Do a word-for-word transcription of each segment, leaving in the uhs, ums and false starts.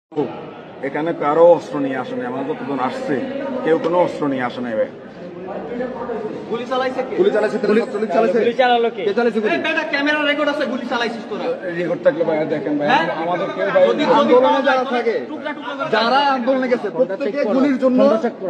এখানে কারো অস্ত্র নিয়ে আসে নাই, আমরা যতজন আসছে কেউ কোনো অস্ত্র নিয়ে আসে নাই ভাই। গুলি চালাইছে কে? গুলি চালাইছে গুলি চালাইছে গুলি চালালো কে? কে চালাইছে গুলি? এই বেটা ক্যামেরা রেকর্ড আছে, গুলি চালাইছিস তোরা? রেকর্ড থাকলে ভাই দেখেন ভাই, হ্যাঁ? আমাদের কেউ ভাই যদি আন্দোলনে যারা থাকে, টুকরা টুকরা করে যারা আন্দোলনে গেছে প্রত্যেকে গুলির জন্য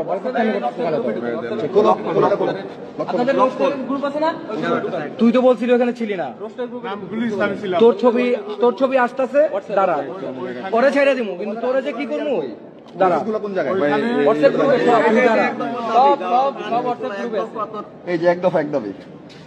আপনাদের রোস্টের গ্রুপ আছে না? তুই তো বলছিলি ওখানে ছিলি না, তোর ছবি তোর ছবি আসতেছে, দাঁড়া পরে ছেড়ে দিমু, কিন্তু তোরে যে কি করবো দাঁড়া। কোন জায়গায় হোয়াটসঅ্যাপ গ্রুপে সব তুই দাঁড়া, সব সব সব হোয়াটসঅ্যাপ গ্রুপে আছে। এই যে এক দফা এক দফা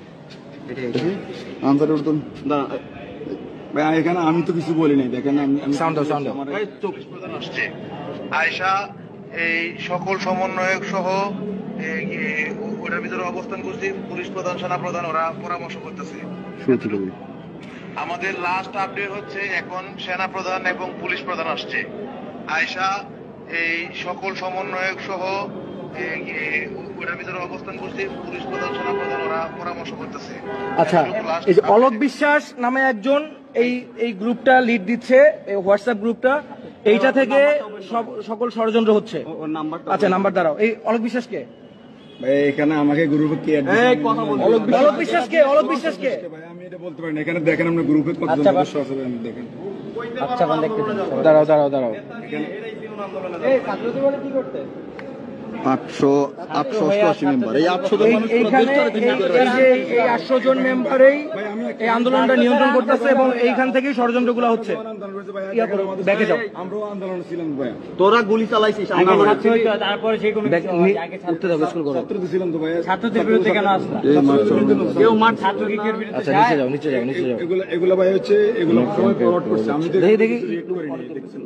আনসার উর্দুন দাঁড়া ভাই, এখানে আমি তো কিছু বলি নাই, দেখেন আমি সাউন্ড দাও সাউন্ড দাও। প্রধান আসছে আয়শা এই সকল সমন্বয়ক সহ এই, এই, ওটার ভিতরে অবস্থান করছি, পুলিশ প্রধান সেনা প্রধান ওরা পরামর্শ করতেছে। আমাদের লাস্ট আপডেট হচ্ছে এখন সেনা প্রধান এবং পুলিশ প্রধান আসছে। আয়শা এই সকল সমন্বয়ক সহ এই, এই, ওটার ভিতরে অবস্থান করছি, পুলিশ প্রধান সেনা প্রধান ওরা পরামর্শ করতেছে। আচ্ছা, এই যে অলোক বিশ্বাস নামে একজন এই এই গ্রুপটা লিড দিচ্ছে, এই হোয়াটসঅ্যাপ গ্রুপটা, এইটা থেকে সব সকল ষড়যন্ত্র হচ্ছে। আচ্ছা নাম্বার দাঁড়াও, এই অলোক বিশ্বাস কে? ভাই এখানে আমাকে গ্রুপে কে অ্যাড এই কথা বল। অলোক বিশ্বাস কে? অলোক বিশ্বাস কে? ভাই আমি এটা বলতে পারি না, এখানে দেখেন আমরা গ্রুপে কতজন সদস্য আছে ভাই, আপনি দেখেন। আচ্ছা কোন দেখতে দাঁড়াও দাঁড়াও দাঁড়াও এই ছাত্রদের বলে কি করতে? আটশো আটশো অষ্টআশি মেম্বার, এই আটশো জন মানুষ পুরো এইখানে দেশটারে জিম্মি করে এই যে এই আটশো জন মেম্বারেই এই আন্দোলনটা নিয়ন্ত্রণ করতেছে এবং এইখান থেকেই ষড়যন্ত্রগুলো হচ্ছে। ইয়া করো, ব্যাকে যাও। আমরাও আন্দোলন ছিলাম ভাই, তোরা গুলি চালাইছিস তারপরে সেই কোনো ব্যাক উঠতে দাও, স্কুল করো। ছাত্র ছিলাম তো ভাই। ছাত্রদের বিরুদ্ধে কেন আসলা? কেউ মাঠ ছাত্র লীগের বিরুদ্ধে আচ্ছা নিচে যাও নিচে যাও নিচে যাও। এগুলো এগুলো ভাই হচ্ছে এগুলো সবাই ফরওয়ার্ড করছে, আমি তো দেখি দেখি রিয়েক্ট করি নাই, দেখছেন?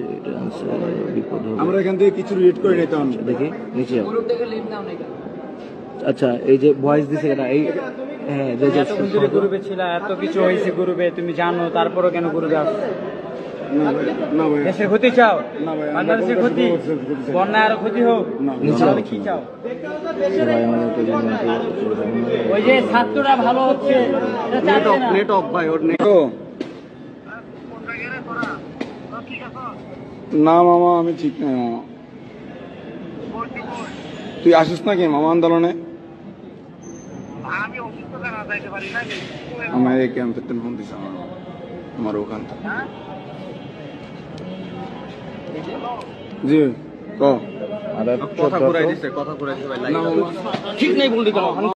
আমরা এখান থেকে কিছু রিয়েক্ট করে নিতাম। দেখি নিচে যাও। আচ্ছা এই যে ভয়েস দিছে এটা, এই হ্যাঁ যে যে এতক্ষণ ধরে গ্রুপে ছিল, এত কিছু হয়েছে গ্রুপে, তুমি জানো, তারপরও কেন গ্রুপে আসছো? না ভাই, না ভাই, দেশের ক্ষতি চাও? না ভাই, আমরা বাংলাদেশের কোনো ক্ষতি, কিছু করতে চাই না। বন্যা আরো ক্ষতি হোক, নিচে তাহলে যাও। কি চাও? ভাই আমাদের একটু জানান তো। ওই যে ছাত্ররা ভালো হচ্ছে, এটা চাচ্ছে না। নেট অফ ভাই, ওর নেট তো না মামা, আমি ঠিক নাই মামা। তুই আসিস নাকি মামা আন্দোলনে? আমার এই ক্যাম্পের ফোন দিস আমার ওখান থেকে। জি ক কথা ঘুরাই দিছে কথা ঘুরাই দিছে ভাই। না মামা ঠিক নেই বললি কেন?